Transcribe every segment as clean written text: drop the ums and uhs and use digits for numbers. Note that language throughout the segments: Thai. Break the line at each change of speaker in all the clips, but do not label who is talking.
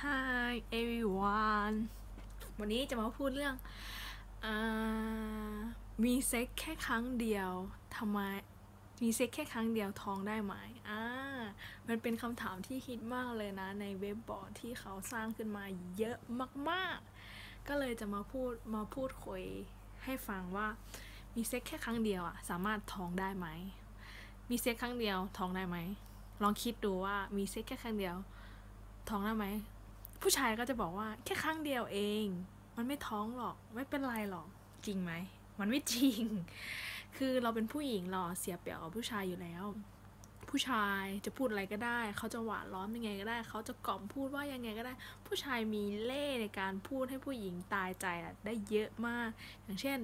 Hi everyone วันนี้จะมาพูดเรื่องอ่มีเซ็กแค่ครั้งเดียวทำไมมีเซ็กแค่ครั้งเดียวท้องได้ไหมมันเป็นคำถามที่ฮิตมากเลยนะในเว็บบอร์ดที่เขาสร้างขึ้นมาเยอะมากๆก็เลยจะมาพูดคุยให้ฟังว่ามีเซ็กแค่ครั้งเดียวสามารถท้องได้ไหมมีเซ็กครั้งเดียวท้องได้ไหมลองคิดดูว่ามีเซ็กแค่ครั้งเดียวท้องได้ไหมผู้ชายก็จะบอกว่าแค่ครั้งเดียวเองมันไม่ท้องหรอกไม่เป็นไรหรอกจริงไหมมันไม่จริงคือเราเป็นผู้หญิงเราเสียเปรียบกับผู้ชายอยู่แล้วผู้ชายจะพูดอะไรก็ได้เขาจะหวานล้อมยังไงก็ได้เขาจะกล่อมพูดว่ายังไงก็ได้ผู้ชายมีเล่ห์ในการพูดให้ผู้หญิงตายใจได้เยอะมากอย่างเช่น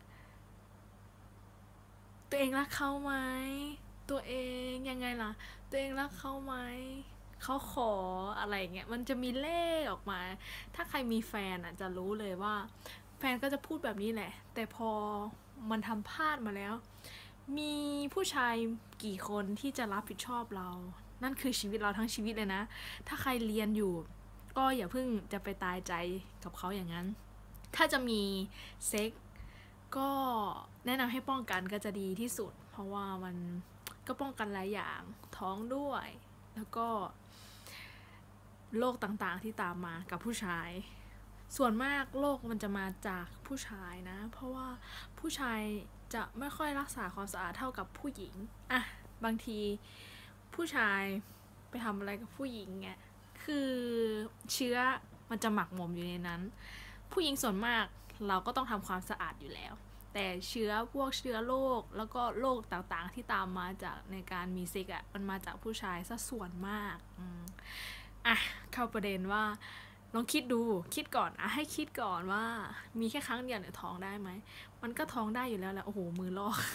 ตัวเองรักเขาไหมตัวเองยังไงล่ะตัวเองรักเขาไหมเขาขออะไรเงี้ยมันจะมีเล่ห์ออกมาถ้าใครมีแฟนจะรู้เลยว่าแฟนก็จะพูดแบบนี้แหละแต่พอมันทำพลาดมาแล้วมีผู้ชายกี่คนที่จะรับผิดชอบเรานั่นคือชีวิตเราทั้งชีวิตเลยนะถ้าใครเรียนอยู่ก็อย่าเพิ่งจะไปตายใจกับเขาอย่างนั้นถ้าจะมีเซ็กก็แนะนำให้ป้องกันก็จะดีที่สุดเพราะว่ามันก็ป้องกันหลายอย่างท้องด้วยแล้วก็โรคต่างๆที่ตามมากับผู้ชายส่วนมากโรคมันจะมาจากผู้ชายนะเพราะว่าผู้ชายจะไม่ค่อยรักษาความสะอาดเท่ากับผู้หญิงบางทีผู้ชายไปทำอะไรกับผู้หญิงเนี่ยคือเชื้อมันจะหมักหมมอยู่ในนั้นผู้หญิงส่วนมากเราก็ต้องทำความสะอาดอยู่แล้วแต่พวกเชื้อโรคแล้วก็โรคต่างๆที่ตามมาจากในการมีเซ็กมันมาจากผู้ชายซะส่วนมากเข้าประเด็นว่าลองคิดก่อนให้คิดก่อนว่ามีแค่ครั้งเดียวเนี่ยท้องได้ไหมมันก็ท้องได้อยู่แล้วแหละโอ้โหมือลอก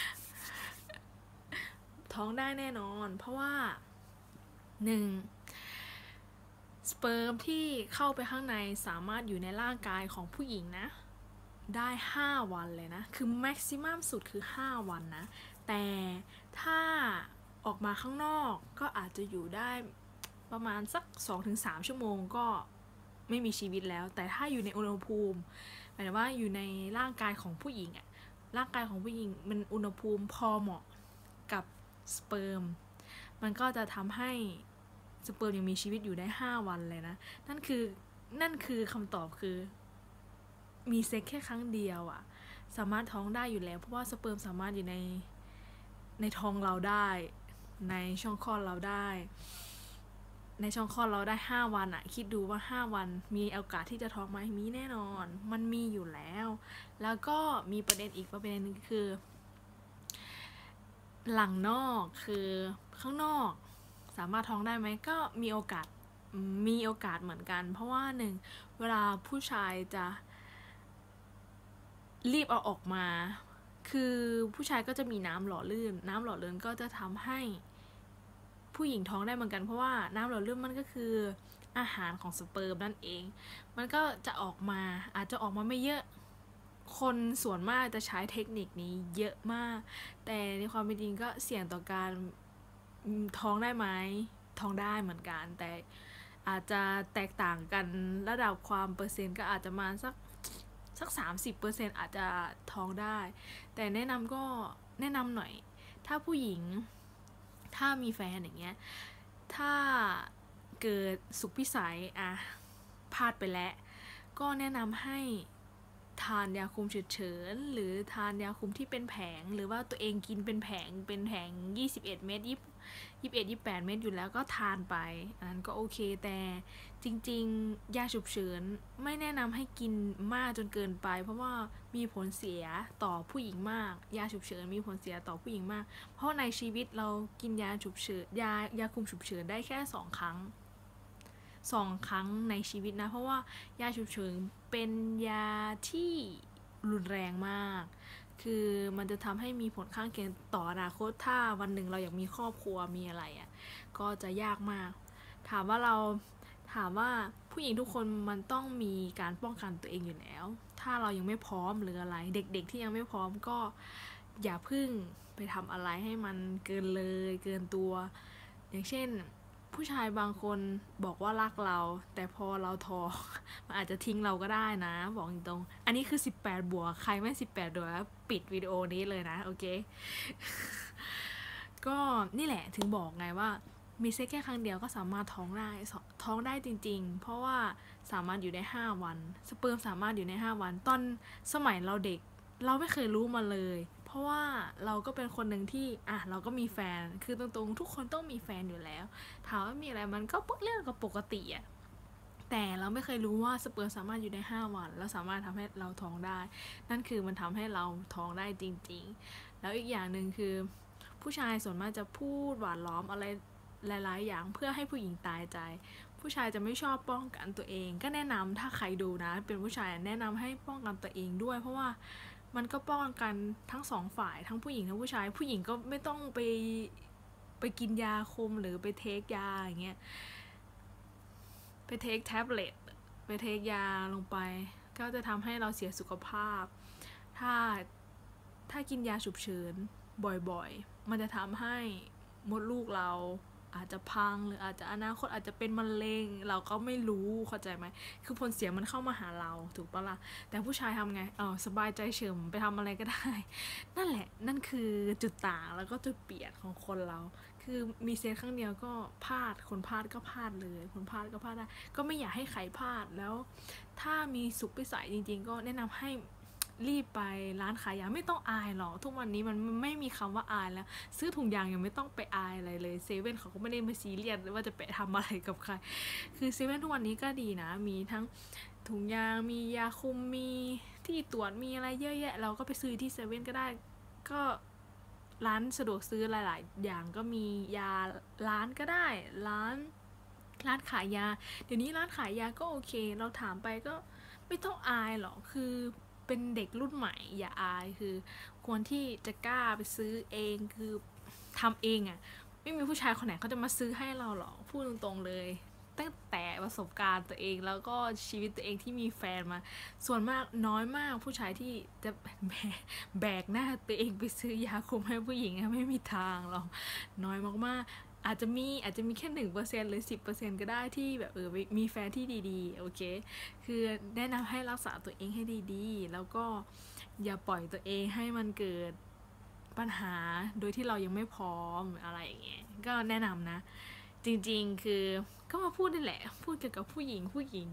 ท้องได้แน่นอนเพราะว่า1สเปิร์มที่เข้าไปข้างในสามารถอยู่ในร่างกายของผู้หญิงนะได้5 วันเลยนะคือแม็กซิมัมสุดคือ5 วันนะแต่ถ้าออกมาข้างนอกก็อาจจะอยู่ได้ประมาณสัก 2-3 ชั่วโมงก็ไม่มีชีวิตแล้วแต่ถ้าอยู่ในอุณหภูมิหมายถึงว่าอยู่ในร่างกายของผู้หญิงร่างกายของผู้หญิงมันอุณหภูมิพอเหมาะกับสเปิร์มมันก็จะทำให้สเปิร์มยังมีชีวิตอยู่ได้5 วันเลยนะนั่นคือคำตอบคือมีเซ็กแค่ครั้งเดียวสามารถท้องได้อยู่แล้วเพราะว่าสเปิร์มสามารถอยู่ในท้องเราได้ในช่องคลอดเราได้ในช่องคลอดเราได้5 วันคิดดูว่า5 วันมีโอกาสที่จะท้องไหมมีแน่นอนมันมีอยู่แล้วแล้วก็มีประเด็นอีกประเด็นนึงคือหลังนอกคือข้างนอกสามารถท้องได้ไหมก็มีโอกาสเหมือนกันเพราะว่าเวลาผู้ชายจะรีบเอาออกมาคือผู้ชายก็จะมีน้ำหล่อลื่นก็จะทำให้ผู้หญิงท้องได้เหมือนกันเพราะว่าน้ำหล่อลื่นมันก็คืออาหารของสเปิร์มนั่นเองมันก็จะออกมาอาจจะออกมาไม่เยอะคนส่วนมากจะใช้เทคนิคนี้เยอะมากแต่ในความเป็นจริงก็เสี่ยงต่อการท้องได้ไหมท้องได้เหมือนกันแต่อาจจะแตกต่างกันระดับความเปอร์เซ็นต์ก็อาจจะมาสัก 30% อาจจะท้องได้แต่แนะนำหน่อยถ้าผู้หญิงถ้ามีแฟนอย่างเงี้ยถ้าเกิดสุขพิสัยพลาดไปแล้วก็แนะนำให้ทานยาคุมฉุกเฉินหรือทานยาคุมที่เป็นแผงหรือว่าตัวเองกินเป็นแผง21 เม็ด28 เม็ดอยู่แล้วก็ทานไปอันนั้นก็โอเคแต่จริงๆยาฉุกเฉินไม่แนะนำให้กินมากจนเกินไปเพราะว่ามีผลเสียต่อผู้หญิงมากยาฉุกเฉินมีผลเสียต่อผู้หญิงมากเพราะในชีวิตเรากินยาฉุกเฉินยาคุมฉุกเฉินได้แค่2 ครั้งในชีวิตนะเพราะว่ายาฉุกเฉินเป็นยาที่รุนแรงมากคือมันจะทำให้มีผลข้างเคียงต่ออนาคตถ้าวันหนึ่งเราอยากมีครอบครัวมีอะไรก็จะยากมากถามว่าผู้หญิงทุกคนมันต้องมีการป้องกันตัวเองอยู่แล้วถ้าเรายังไม่พร้อมหรืออะไรเด็กๆที่ยังไม่พร้อมก็อย่าพึ่งไปทำอะไรให้มันเกินตัวอย่างเช่นผู้ชายบางคนบอกว่ารักเราแต่พอเราท้องมันอาจจะทิ้งเราก็ได้นะบอกตรงๆอันนี้คือ18บวกใครไม่18บวกปิดวิดีโอนี้เลยนะโอเคก็นี่แหละถึงบอกไงว่ามีเซ็กแค่ครั้งเดียวก็สามารถท้องได้จริงๆเพราะว่าสามารถอยู่ได้5 วันสเปิร์มสามารถอยู่ใน5 วันตอนสมัยเราเด็กเราไม่เคยรู้มาเลยเพราะว่าเราก็เป็นคนหนึ่งที่เราก็มีแฟนคือตรงๆทุกคนต้องมีแฟนอยู่แล้วถามว่ามีอะไรมันก็เรื่องกับปกติอะแต่เราไม่เคยรู้ว่าสเปิร์มสามารถอยู่ได้5 วันแล้วสามารถทำให้เราท้องได้นั่นคือมันทำให้เราท้องได้จริงๆแล้วอีกอย่างหนึ่งคือผู้ชายส่วนมากจะพูดหวานล้อมอะไรหลายๆอย่างเพื่อให้ผู้หญิงตายใจผู้ชายจะไม่ชอบป้องกันตัวเองก็แนะนำถ้าใครดูนะเป็นผู้ชายแนะนำให้ป้องกันตัวเองด้วยเพราะว่ามันก็ป้องกันทั้ง2 ฝ่ายทั้งผู้หญิงทั้งผู้ชายผู้หญิงก็ไม่ต้องไปกินยาคุมหรือไปเทคยาอย่างเงี้ยไปเทคแท็บเล็ตไปเทคยาลงไปก็จะทำให้เราเสียสุขภาพถ้ากินยาฉุกเฉินบ่อยๆมันจะทำให้มดลูกเราอาจจะพังหรืออาจจะอนาคตอาจจะเป็นมะเร็งเราก็ไม่รู้เข้าใจไหมคือผลเสียมันเข้ามาหาเราถูกปะล่ะแต่ผู้ชายทำไงสบายใจเฉิมไปทำอะไรก็ได้นั่นแหละนั่นคือจุดต่างแล้วก็จุดเปลี่ยนของคนเราคือมีเซ็กครั้งเดียวก็พลาดคนพลาดก็พลาดเลยคนพลาดก็พลาดได้ก็ไม่อยากให้ใครพลาดแล้วถ้ามีสุขพิสัยจริงๆก็แนะนำให้รีบไปร้านขายยาไม่ต้องอายหรอกทุกวันนี้มันไม่มีคำว่าอายแล้วซื้อถุงยางยังไม่ต้องไปอายอะไรเลยเซเว่นเขาก็ไม่ได้มาซีเรียสว่าจะไปทำอะไรกับใครคือเซเว่นทุกวันนี้ก็ดีนะมีทั้งถุงยางมียาคุมมีที่ตรวจมีอะไรเยอะแยะเราก็ไปซื้อที่เซเว่นก็ได้ก็ร้านสะดวกซื้อหลายๆอย่างก็มียาร้านก็ได้ร้านขายยาเดี๋ยวนี้ร้านขายยาก็โอเคเราถามไปก็ไม่ต้องอายหรอกคือเป็นเด็กรุ่นใหม่อย่าอายคือควรที่จะกล้าไปซื้อเองคือทำเองอ่ะไม่มีผู้ชายคนไหนเขาจะมาซื้อให้เราหรอกพูดตรงๆเลยตั้งแต่ประสบการณ์ตัวเองแล้วก็ชีวิตตัวเองที่มีแฟนมาส่วนมากน้อยมากผู้ชายที่จะแบกหน้าตัวเองไปซื้อยาคุมให้ผู้หญิงไม่มีทางหรอกน้อยมากๆอาจจะมีแค่1%หรือ10%ก็ได้ที่แบบมีแฟนที่ดีๆโอเคคือแนะนำให้รักษาตัวเองให้ดีๆแล้วก็อย่าปล่อยตัวเองให้มันเกิดปัญหาโดยที่เรายังไม่พร้อมอะไรอย่างเงี้ยก็แนะนำนะจริงๆคือก็มาพูดนี่แหละพูดเกี่ยวกับผู้หญิง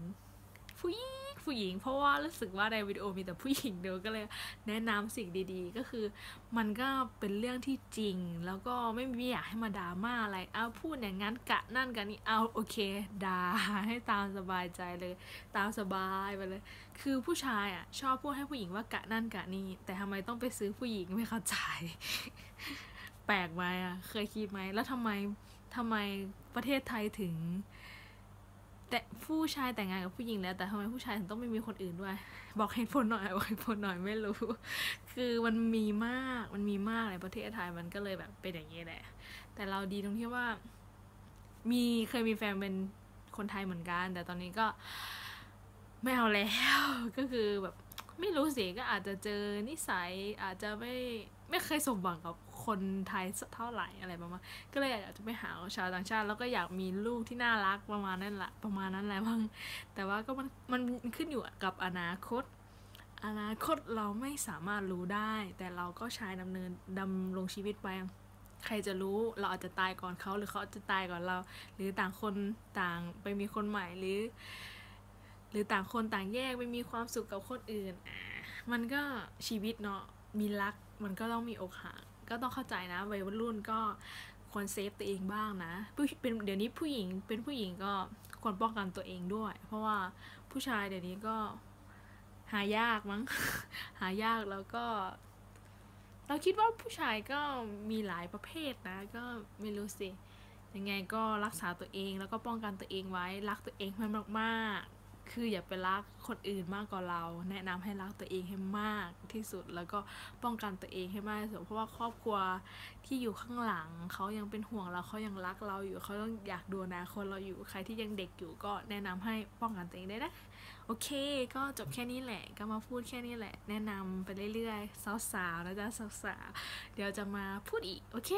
เพราะว่ารู้สึกว่าในวิดีโอมีแต่ผู้หญิงเดียวก็เลยแนะนำสิ่งดีๆก็คือมันก็เป็นเรื่องที่จริงแล้วก็ไม่อยากให้มาดราม่าอะไรเอาพูดอย่างนั้นกะนั่นกะนี่เอาโอเคด่าให้ตามสบายใจเลยตามสบายไปเลยคือผู้ชายชอบพูดให้ผู้หญิงว่ากะนั่นกะนี่แต่ทำไมต้องไปซื้อผู้หญิงไม่เข้าใจแปลกไหมเคยคิดไหมแล้วทำไมประเทศไทยถึงแต่ผู้ชายแต่งงานกับผู้หญิงแล้วแต่ทำไมผู้ชายถึงต้องไม่มีคนอื่นด้วยบอกเหตุผลหน่อยไม่รู้คือมันมีมากในประเทศไทยมันก็เลยแบบเป็นอย่างนี้แหละแต่เราดีตรงที่ว่าเคยมีแฟนเป็นคนไทยเหมือนกันแต่ตอนนี้ก็ไม่เอาแล้วก็คือแบบไม่รู้สิก็อาจจะเจอนิสัยอาจจะไม่เคยสมหวังกับคนไทยเท่าไหร่อะไรประมาณก็เลยอยากจะไปหาชาวต่างชาติแล้วก็อยากมีลูกที่น่ารักประมาณนั้นแหละบ้างแต่ว่าก็มันขึ้นอยู่กับอนาคตเราไม่สามารถรู้ได้แต่เราก็ใช้ดำรงชีวิตไปใครจะรู้เราอาจจะตายก่อนเขาหรือเขาจะตายก่อนเราหรือต่างคนต่างไปมีคนใหม่หรือต่างคนต่างแยกไปมีความสุขกับคนอื่นมันก็ชีวิตเนาะมีรักมันก็ต้องมีอกหักก็ต้องเข้าใจนะวัยรุ่นก็ควรเซฟตัวเองบ้างนะเดี๋ยวนี้ผู้หญิงก็ควรป้องกันตัวเองด้วยเพราะว่าผู้ชายเดี๋ยวนี้ก็หายากมั้ง หายากแล้วก็เราคิดว่าผู้ชายก็มีหลายประเภทนะก็ไม่รู้สิยังไงก็รักษาตัวเองแล้วก็ป้องกันตัวเองไว้รักตัวเองให้มากๆคืออย่าไปรักคนอื่นมากกว่าเราแนะนำให้รักตัวเองให้มากที่สุดแล้วก็ป้องกันตัวเองให้มากที่สุดเพราะว่าครอบครัวที่อยู่ข้างหลังเขายังเป็นห่วงเราเขายังรักเราอยู่เขาต้องอยากดูอนาคตเราอยู่ใครที่ยังเด็กอยู่ก็แนะนำให้ป้องกันตัวเองได้นะโอเคก็จบแค่นี้แหละก็มาพูดแค่นี้แหละแนะนำไปเรื่อยๆสาวๆนะจ๊ะสาวๆเดี๋ยวจะมาพูดอีกโอเคบ๊าย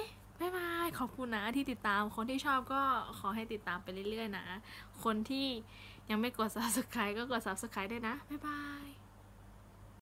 บ๊ายบายขอบคุณนะที่ติดตามคนที่ชอบก็ขอให้ติดตามไปเรื่อยๆนะคนที่ยังไม่กด subscribe ก็กด subscribe ด้วยนะบ๊ายบาย